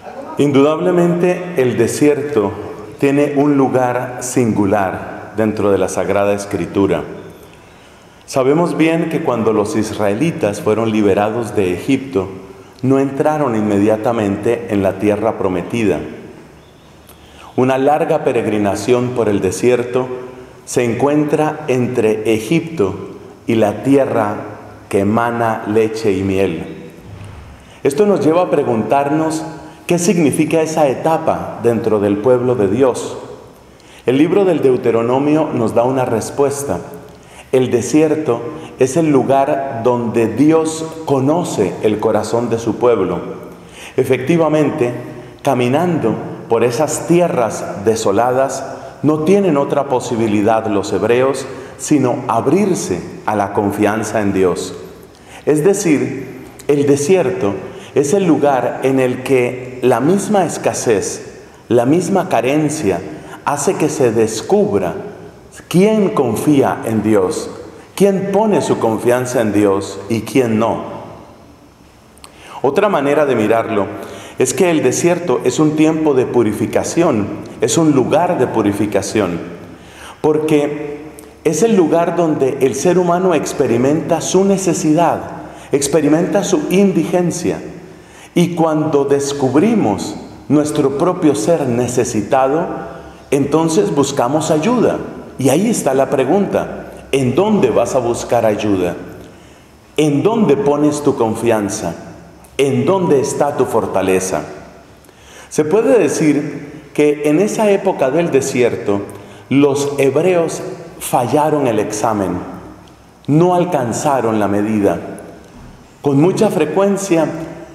Indudablemente el desierto tiene un lugar singular dentro de la Sagrada Escritura. Sabemos bien que cuando los israelitas fueron liberados de Egipto, no entraron inmediatamente en la tierra prometida. Una larga peregrinación por el desierto se encuentra entre Egipto y la tierra que emana leche y miel. Esto nos lleva a preguntarnos qué significa esa etapa dentro del pueblo de Dios. El libro del Deuteronomio nos da una respuesta. El desierto es el lugar donde Dios conoce el corazón de su pueblo. Efectivamente, caminando por esas tierras desoladas, no tienen otra posibilidad los hebreos sino abrirse a la confianza en Dios. Es decir, el desierto es el lugar en el que la misma escasez, la misma carencia, hace que se descubra quién confía en Dios, quién pone su confianza en Dios y quién no. Otra manera de mirarlo es que el desierto es un tiempo de purificación, es un lugar de purificación, porque es el lugar donde el ser humano experimenta su necesidad, experimenta su indigencia. Y cuando descubrimos nuestro propio ser necesitado, entonces buscamos ayuda. Y ahí está la pregunta: ¿en dónde vas a buscar ayuda? ¿En dónde pones tu confianza? ¿En dónde está tu fortaleza? Se puede decir que en esa época del desierto, los hebreos fallaron el examen, no alcanzaron la medida. Con mucha frecuencia,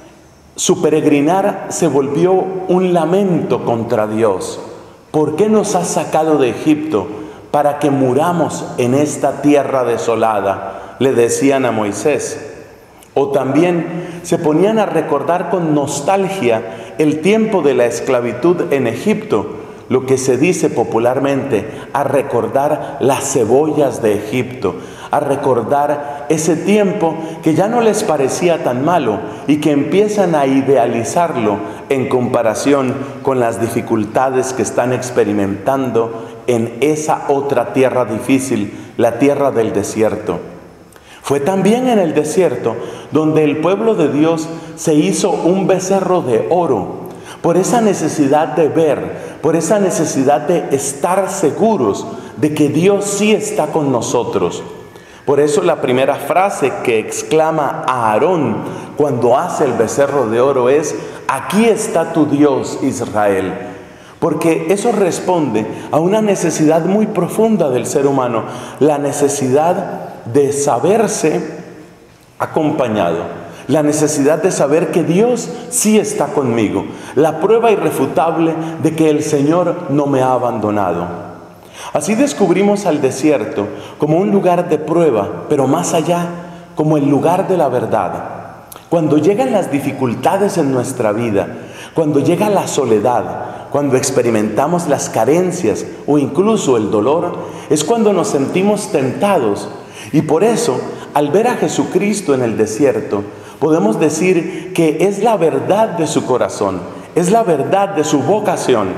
su peregrinar se volvió un lamento contra Dios. ¿Por qué nos has sacado de Egipto para que muramos en esta tierra desolada?, le decían a Moisés. O también se ponían a recordar con nostalgia el tiempo de la esclavitud en Egipto, lo que se dice popularmente, a recordar las cebollas de Egipto, a recordar ese tiempo que ya no les parecía tan malo y que empiezan a idealizarlo en comparación con las dificultades que están experimentando en esa otra tierra difícil, la tierra del desierto. Fue también en el desierto donde el pueblo de Dios se hizo un becerro de oro, por esa necesidad de ver, por esa necesidad de estar seguros de que Dios sí está con nosotros. Por eso la primera frase que exclama a Aarón cuando hace el becerro de oro es: aquí está tu Dios, Israel. Porque eso responde a una necesidad muy profunda del ser humano, la necesidad de saberse acompañado, la necesidad de saber que Dios sí está conmigo, la prueba irrefutable de que el Señor no me ha abandonado. Así descubrimos al desierto como un lugar de prueba, pero más allá, como el lugar de la verdad. Cuando llegan las dificultades en nuestra vida, cuando llega la soledad, cuando experimentamos las carencias o incluso el dolor, es cuando nos sentimos tentados. Y por eso, al ver a Jesucristo en el desierto, podemos decir que es la verdad de su corazón, es la verdad de su vocación,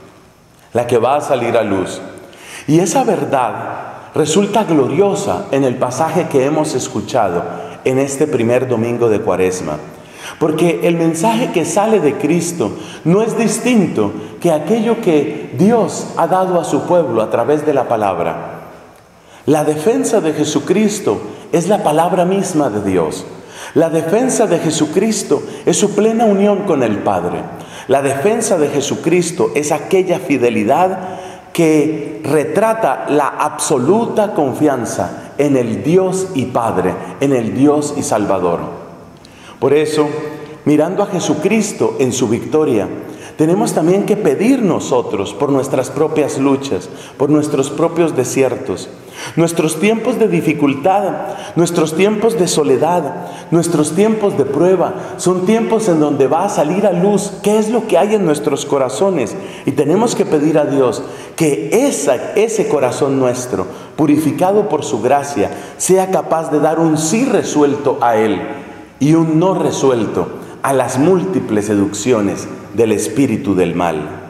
la que va a salir a luz. Y esa verdad resulta gloriosa en el pasaje que hemos escuchado en este primer domingo de Cuaresma. Porque el mensaje que sale de Cristo no es distinto que aquello que Dios ha dado a su pueblo a través de la palabra. La defensa de Jesucristo es la palabra misma de Dios. La defensa de Jesucristo es su plena unión con el Padre. La defensa de Jesucristo es aquella fidelidad que retrata la absoluta confianza en el Dios y Padre, en el Dios y Salvador. Por eso, mirando a Jesucristo en su victoria, tenemos también que pedir nosotros por nuestras propias luchas, por nuestros propios desiertos. Nuestros tiempos de dificultad, nuestros tiempos de soledad, nuestros tiempos de prueba, son tiempos en donde va a salir a luz qué es lo que hay en nuestros corazones. Y tenemos que pedir a Dios que ese corazón nuestro, purificado por su gracia, sea capaz de dar un sí resuelto a Él y un no resuelto a las múltiples seducciones del espíritu del mal.